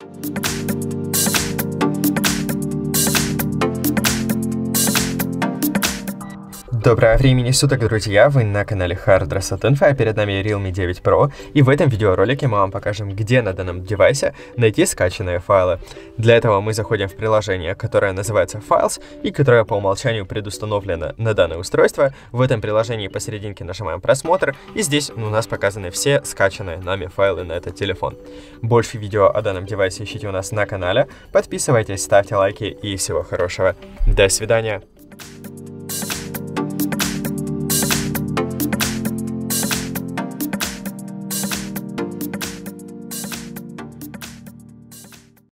Доброго времени суток, друзья! Вы на канале Hardreset.info, а перед нами Realme 9 Pro, и в этом видеоролике мы вам покажем, где на данном девайсе найти скачанные файлы. Для этого мы заходим в приложение, которое называется Files, и которое по умолчанию предустановлено на данное устройство. В этом приложении посерединке нажимаем просмотр, и здесь у нас показаны все скачанные нами файлы на этот телефон. Больше видео о данном девайсе ищите у нас на канале, подписывайтесь, ставьте лайки и всего хорошего. До свидания!